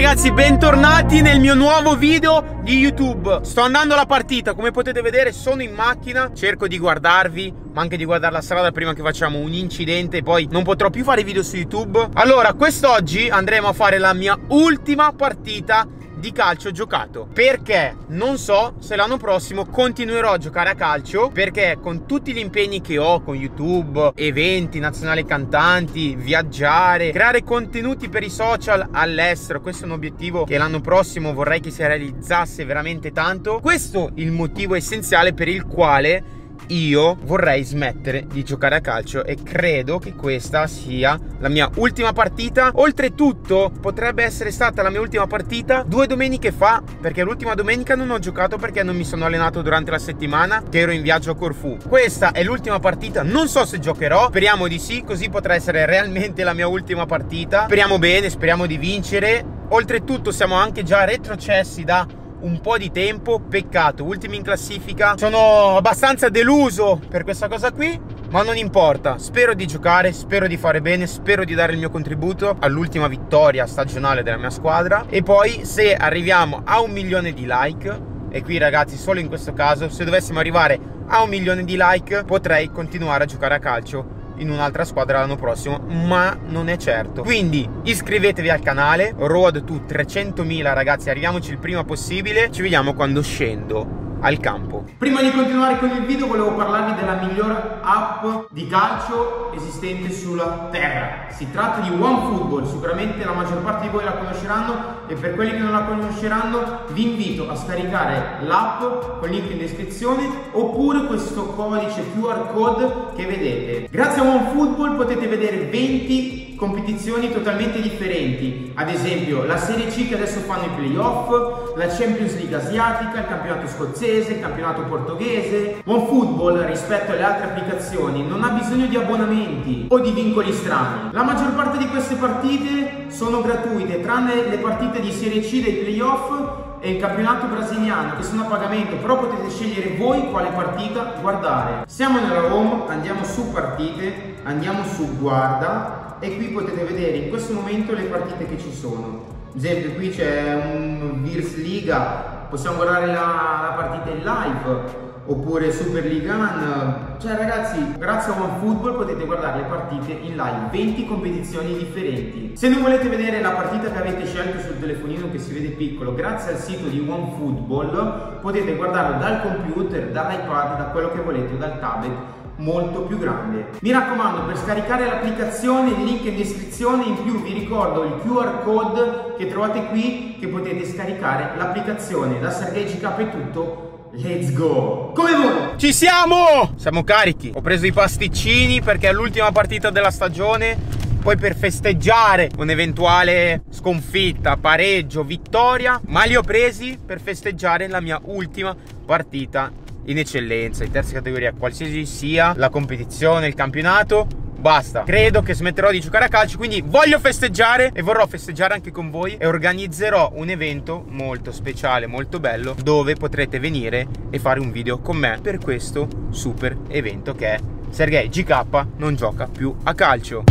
ragazzi, bentornati nel mio nuovo video di YouTube. Sto andando alla partita, come potete vedere sono in macchina, cerco di guardarvi, ma anche di guardare la strada prima che facciamo un incidente e poi non potrò più fare video su YouTube. Allora, quest'oggi andremo a fare la mia ultima partita di calcio giocato, perché non so se l'anno prossimo continuerò a giocare a calcio, perché con tutti gli impegni che ho con YouTube, eventi, nazionali cantanti, viaggiare, creare contenuti per i social all'estero, questo è un obiettivo che l'anno prossimo vorrei che si realizzasse veramente tanto. Questo è il motivo essenziale per il quale io vorrei smettere di giocare a calcio e credo che questa sia la mia ultima partita. Oltretutto potrebbe essere stata la mia ultima partita 2 domeniche fa, perché l'ultima domenica non ho giocato perché non mi sono allenato durante la settimana che ero in viaggio a Corfù. Questa è l'ultima partita, non so se giocherò, speriamo di sì, così potrà essere realmente la mia ultima partita. Speriamo bene, speriamo di vincere. Oltretutto siamo anche già retrocessi da un po' di tempo, peccato, ultimi in classifica. Sono abbastanza deluso per questa cosa qui, ma non importa, spero di giocare, spero di fare bene, spero di dare il mio contributo all'ultima vittoria stagionale della mia squadra. E poi se arriviamo a 1 milione di like, e qui ragazzi solo in questo caso, se dovessimo arrivare a 1 milione di like potrei continuare a giocare a calcio in un'altra squadra l'anno prossimo, ma non è certo. Quindi iscrivetevi al canale, road to 300.000 ragazzi, arriviamoci il prima possibile. Ci vediamo quando scendo al campo. Prima di continuare con il video volevo parlarvi della miglior app di calcio esistente sulla terra. Si tratta di OneFootball, sicuramente la maggior parte di voi la conosceranno, e per quelli che non la conosceranno vi invito a scaricare l'app con link in descrizione, oppure questo codice QR code che vedete. Grazie a OneFootball potete vedere 20 competizioni totalmente differenti, ad esempio la Serie C che adesso fanno i playoff, la Champions League asiatica, il campionato scozzese, il campionato portoghese. OneFootball rispetto alle altre applicazioni non ha bisogno di abbonamenti o di vincoli strani. La maggior parte di queste partite sono gratuite, tranne le partite di Serie C dei playoff e il campionato brasiliano che sono a pagamento, però potete scegliere voi quale partita guardare. Siamo nella home, andiamo su partite, andiamo su guarda, e qui potete vedere in questo momento le partite che ci sono. Ad esempio qui c'è un Virs Liga, possiamo guardare la partita in live, oppure Super Liga 1. Cioè ragazzi, grazie a OneFootball potete guardare le partite in live, 20 competizioni differenti. Se non volete vedere la partita che avete scelto sul telefonino che si vede piccolo, grazie al sito di OneFootball potete guardarlo dal computer, dall'iPad, da quello che volete, dal tablet molto più grande. Mi raccomando, per scaricare l'applicazione il link in descrizione, in più vi ricordo il QR code che trovate qui, che potete scaricare l'applicazione. Da Sergei GK è tutto, let's go! Come voi? Ci siamo! Siamo carichi, ho preso i pasticcini perché è l'ultima partita della stagione, poi per festeggiare un'eventuale sconfitta, pareggio, vittoria, ma li ho presi per festeggiare la mia ultima partita in eccellenza, in terza categoria, qualsiasi sia la competizione, il campionato. Basta, credo che smetterò di giocare a calcio, quindi voglio festeggiare e vorrò festeggiare anche con voi, e organizzerò un evento molto speciale, molto bello, dove potrete venire e fare un video con me per questo super evento che è Sergei GK non gioca più a calcio.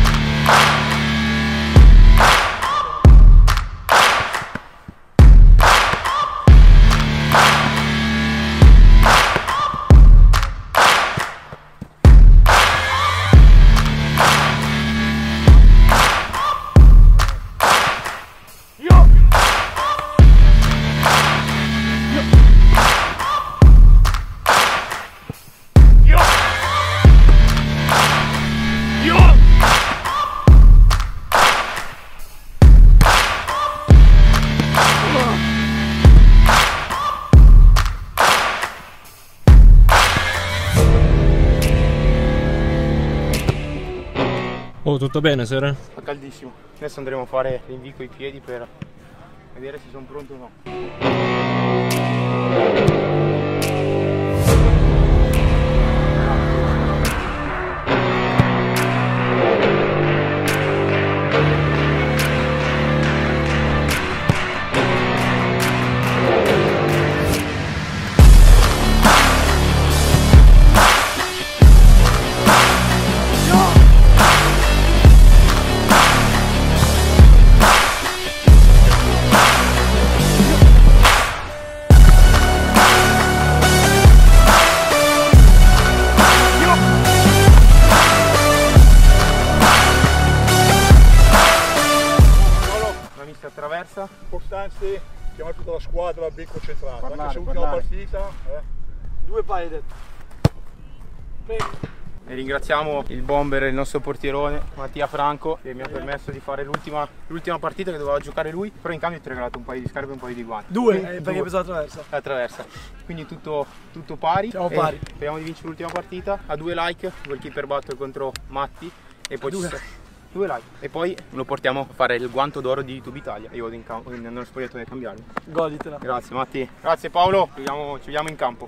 Oh, tutto bene, Sere? Fa caldissimo. Adesso andremo a fare l'invio coi piedi per vedere se sono pronto o no. mister, attraversa. Importante chiamare tutta la squadra ben concentrata, anche se l'ultima partita. Due palle detto. Prego. E ringraziamo il bomber, il nostro portierone Mattia Franco, che mi ha permesso di fare l'ultima partita che doveva giocare lui, però in cambio ti ho regalato un paio di scarpe e un paio di guanti. Due, perché hai preso attraversa. Quindi tutto pari. Siamo pari. Speriamo di vincere l'ultima partita. A 2 like, goalkeeper battle contro Matti. E poi ci 2 like. E poi lo portiamo a fare il guanto d'oro di YouTube Italia. Io vado in campo, quindi nello spogliatoio a cambiarmi. Goditela. Grazie Matti. Grazie Paolo. Ci vediamo in campo.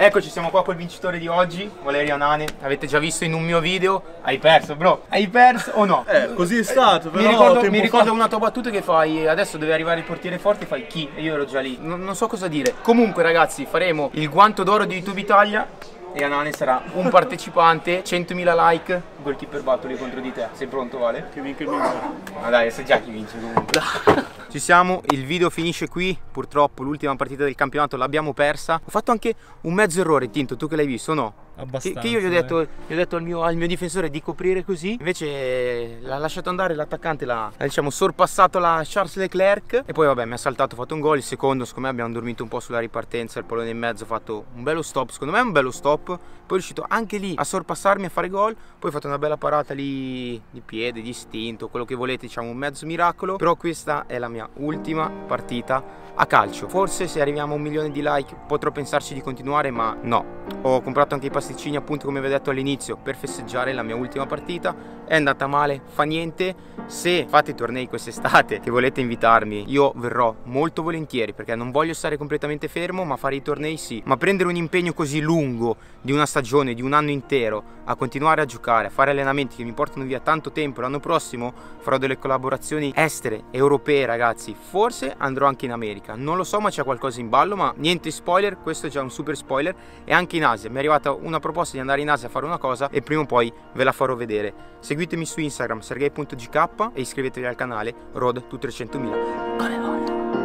Eccoci, siamo qua col vincitore di oggi, Valerio Anane. Avete già visto in un mio video. Hai perso, bro. Hai perso o no? Così è stato, però Mi ricordo una tua battuta che fai, adesso deve arrivare il portiere forte, fai chi? E io ero già lì. Non so cosa dire. Comunque ragazzi, faremo il guanto d'oro di YouTube Italia e Anane sarà un partecipante, 100.000 like, goalkeeper battle contro di te. Sei pronto, Vale? Che vinca il migliore. Ma dai, sai già chi vince comunque. Ci siamo, il video finisce qui. Purtroppo l'ultima partita del campionato l'abbiamo persa. Ho fatto anche un mezzo errore, Tinto, tu che l'hai visto, no? Abbastanza. Che io gli ho detto al mio difensore di coprire così. Invece l'ha lasciato andare l'attaccante, l'ha diciamo sorpassato la Charles Leclerc. E poi vabbè, mi ha saltato, ho fatto un gol. Il secondo, secondo me abbiamo dormito un po' sulla ripartenza. Il pallone in mezzo, ho fatto un bello stop. Secondo me è un bello stop. Poi è riuscito anche lì a sorpassarmi, a fare gol. Poi ho fatto una bella parata lì di piede, di istinto, quello che volete, diciamo un mezzo miracolo. Però questa è la mia ultima partita a calcio. Forse se arriviamo a 1 milione di like potrò pensarci di continuare, ma no. Ho comprato anche i pasticcini, appunto, come vi ho detto all'inizio, per festeggiare la mia ultima partita. È andata male, fa niente. Se fate tornei quest'estate che volete invitarmi, io verrò molto volentieri, perché non voglio stare completamente fermo, ma fare i tornei sì. Ma prendere un impegno così lungo, di una stagione, di un anno intero, a continuare a giocare, a fare allenamenti che mi portano via tanto tempo. L'anno prossimo farò delle collaborazioni estere, europee, ragazzi. Forse andrò anche in America, non lo so, ma c'è qualcosa in ballo. Ma niente spoiler, questo è già un super spoiler. E anche in Asia, mi è arrivata una proposta di andare in Asia a fare una cosa e prima o poi ve la farò vedere. Seguitemi su Instagram, sergei.gk, e iscrivetevi al canale Road to 300.000. Con le volte.